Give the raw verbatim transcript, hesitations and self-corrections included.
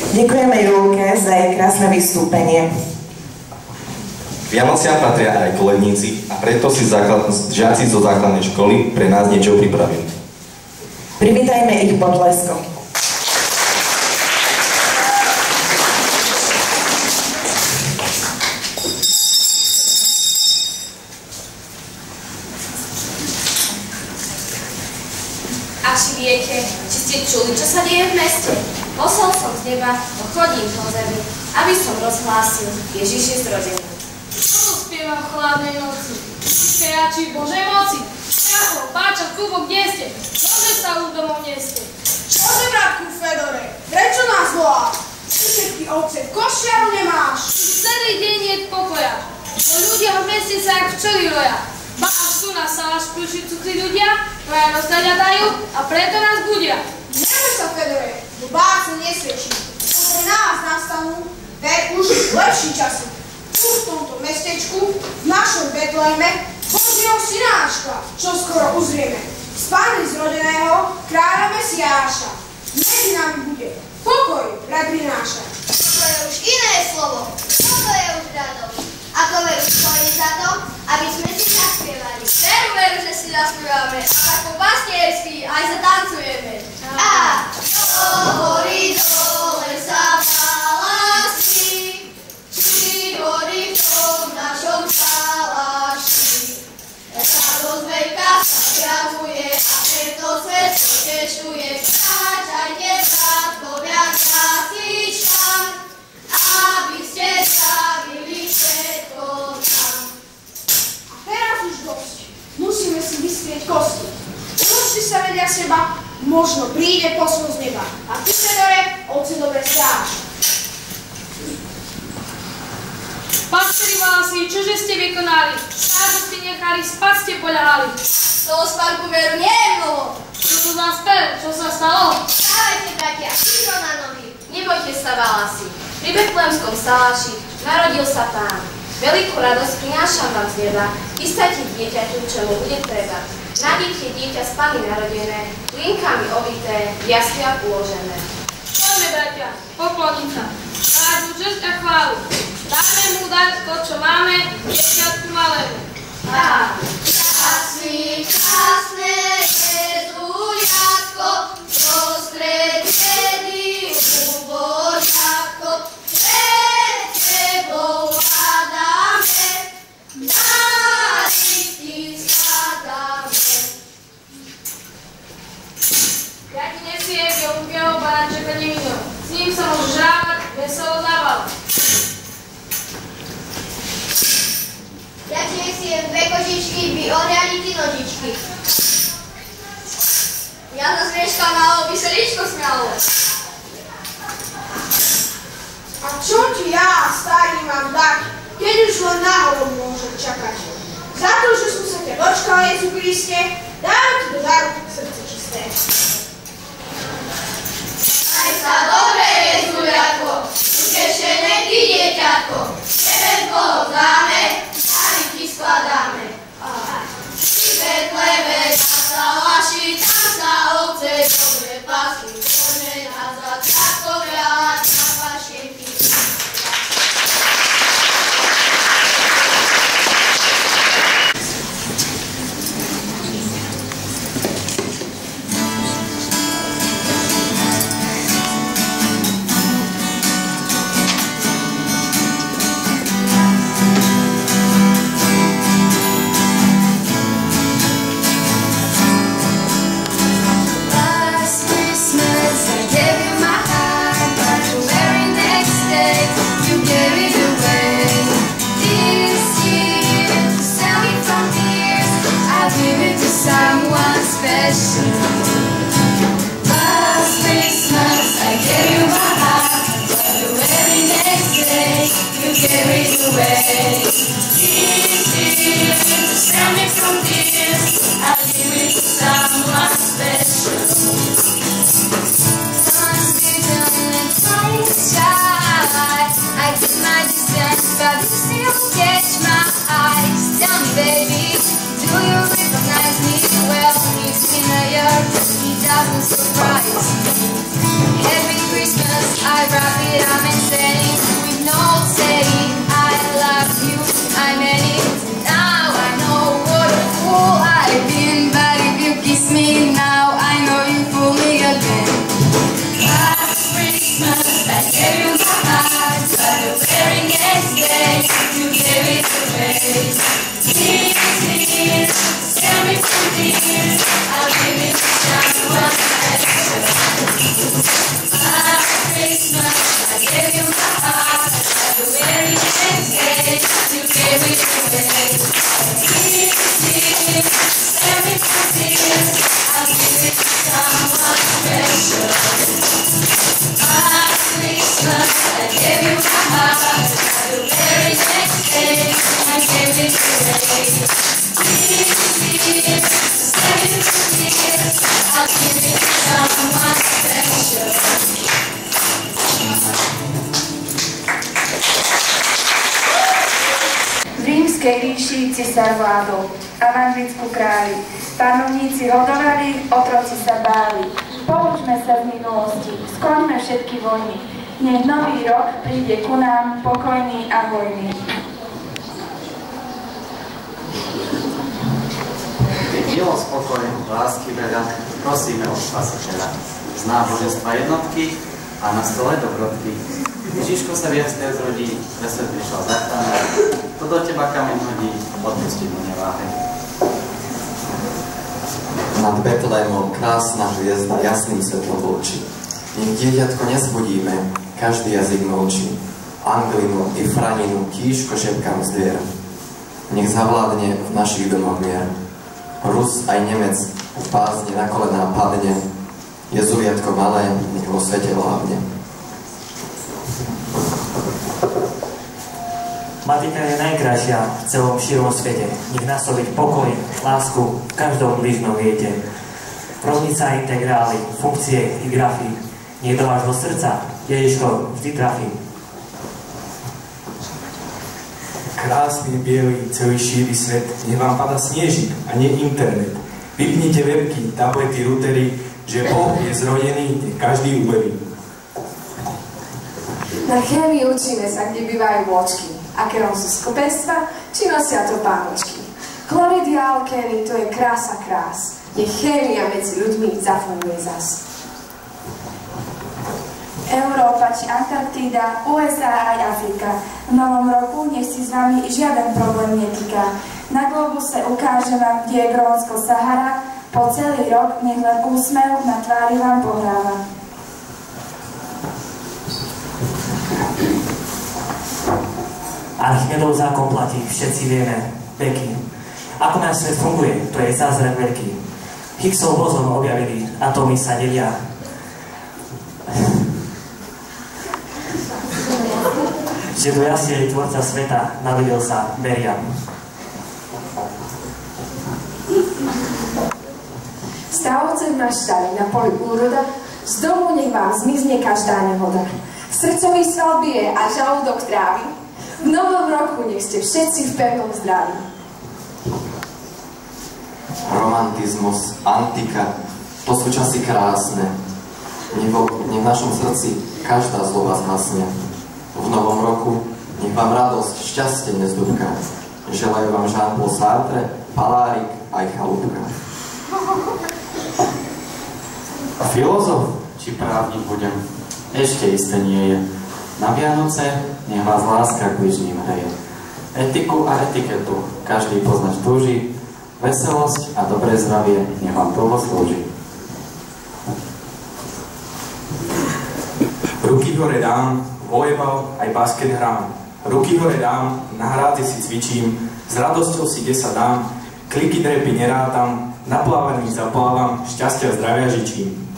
Ďakujeme Julke za jej krásne vystúpenie. Vianociam patria aj koledníci a preto si základ, žiaci zo základnej školy pre nás niečo pripravili. Privítajme ich potleskom. A či viete, či ste čuli, čo sa deje v meste? Posol som z neba, chodím po zemi, aby som rozhlásil, Ježiš je zrodený. Čo spieva v chladnej noci? Spejači Božej moci. Jacho, páča, kúbo, kde ste? Čože sa už domov neste? Čože, bratku Fedore, prečo nás volá? Ty všetky ovce v košiaru nemáš. Celý deň je pokoja. Bo ľudia v meste sa jak včeli roja. Ba až tu nás sa váš prúši cuchí ľudia, praja nos naďadajú a preto nás budia. Neboj sa, Fedore, bo báce nesvedčí. Pre nás nastanú ver už lepší časy. Tu v tomto mestečku, v našom Betlejme, Božieho synáčka, čo skoro uzrieme. Z Pány zrodeného kráľa Mesiáša. Medzi nami bude pokoj rad prináša. Toto je už iné slovo. Toto je už radosť. Ako veru stojí za to, aby sme si zaspievali. Veru, veru, že si zaspievame. A tak po pastiersky aj zatancujeme. A horí dole sa hlási, či horí v tom našom sálaši. Radosť veľká sa zjavuje a preto svet potešuje. Kráčajte, bratkovia, krásnička, aby ste stavili všetko tam. A teraz už dosť. Musíme si vystrieť kosti. Uložte sa vedia seba, možno príde posol z neba. A ty, Fedore, ovce dobre stráž. Pastieri vlási, čože ste vykonali? Stážu ste nechali, spať ste poľahali. Toho spánku veru nie je mnoho. Čo tu za spev? Čo sa stalo? Stávajte, bratia, ticho na nohy. Nebojte sa, válasi. Pri Betlémskom saláši narodil sa Pán. Veľkú radosť prinášam vám z neba. Chystajte dieťaťu, čo mu bude treba. Nájdete dieťa z Panny narodené, linkami ovité, v jasliach uložené. Poďme, bratia, pokloniť sa. Dáť mu česť a chválu. Dáme mu dať to, čo máme, dieťatku malému. A krásny, krásne Jezuliatko, prostred biedy ubožatko, pred tebou hľadáme, dári ti skladáme. Ja ti nesiem Jonkého barančeka nevinno. S ním sa môžu žávať, veselo zabávať. Ja ti nesiem dve kožičky, by ohriali ti nožičky. Ja za zmieška malo by sa ličko smialo. A čo ti ja, starý, mám dať, keď už len náhodou môžem čakať? Za to, že som sa ťa dočkal, Jezu Kriste, dávam ti do daru srdce čisté. Aj sa dobre, Jezuliatko, utešené ty, dieťatko, tebe Boh dáme, dary ti skladáme. Pri Betleme na salaši, tam sa ovce dobre pasú, poďme nazad, bratkovia, na pašienky. Someone special. Last Christmas I gave you my heart, but the very next day you gave it away. This year to save me from tears, I'll give it to someone special. Someone's vision and trying to shine. I keep my distance, but you still catch my eyes. Tell me, baby, do you recognize me? Well, it's been a year, it doesn't surprise me. Every Christmas I wrap Last Christmas I gave you my heart, but the very next day you gave it away. Tears, tears, save me from tears, I'll give it to someone special. Last Christmas I gave you my heart, but the very next day I gave it away. Tears, tears, save me from tears, I'll give it to someone special. V rímskej ríši cisár vládol a v Anglicku králi. Panovníci hodovali, otroci sa báli. Poučme sa z minulosti, skoňme všetky vojny. Nech nový rok príde ku nám pokojný a hojný. Milosť, pokoj, lásky veľa, prosíme o Spasiteľa. Z náboženstva jednotky a na stole dobrodky. Ježiško sa viac nezrodí, pre svet prišiel záchrana. To do teba kameň hodí, odpustiť mu neváhaj. Nad Betlémom krásna hviezda jasným svetlom blčí. Nech dieťatko nezbudíme, každý jazyk mlčí. Anglinu i Franinu tížko šepkám zvier. Nech zavládne v našich domoch mier. Rus aj Nemec v bázni na kolená padne. Jezuliatko malé, nech vo svete vládne. Matika je najkrajšia v celom širom svete. Nech nastaviť pokoj, lásku v každom blížnom viete. Rovnica integrály, funkcie i grafy. Nech do vášho srdca Ježiško vždy trafí. Krásny, bielý, celý šíri svet, nech vám pada snežík a nie internet. Vypnite webky, tablety, routery, že Boh je zrodený, nech každý uverí. Na chémii učíme sa, kde bývajú vločky. Aké on sú skupenstva, či nosia to pánočky. Chloridy a alkény, to je krása krás. Nech chémia medzi ľuďmi zafunguje zas. Európa či Antarktída, ú es á aj Afrika. V novom roku nech si s vami žiaden problém netýka. Na globuse ukážem vám, kde je Grónsko Sahara. Po celý rok nech len úsmev na tvári vám pohráva. Archimedov zákon platí, všetci vieme, veky. Ako náš svet funguje, to je zázrak veľký. Higgsov bozon objavili, atómy sa delia. Že do jasieli tvorca sveta navidel sa Meriam. Stavovce maštali na poli úroda, z domu nech vám zmizne každá nehoda. Srdcový sval bije a žalúdok trávi. V novom roku nech ste všetci v pevnom zdraví. Romantizmus, antika, to sú časy krásne. Nech v našom srdci každá zloba zhasne. V novom roku nech vám radosť, šťastie nezdúbka. Želajú vám Jean-Paul Sartre, Palárik aj Chalúbka. Filozof či právnik budem? Ešte isté nie je. Na Vianoce nech vás láska k bližným hreje. Etiku a etiketu každý poznať túži. Veselosť a dobré zdravie nech vám dlho slúži. Ruky hore dám, volejbal aj basket hrám. Ruky hore dám, na hráte si cvičím, s radosťou si kde sa dám, kliky drepy nerátam, na plávaní zaplávam, šťastia zdravia žičím.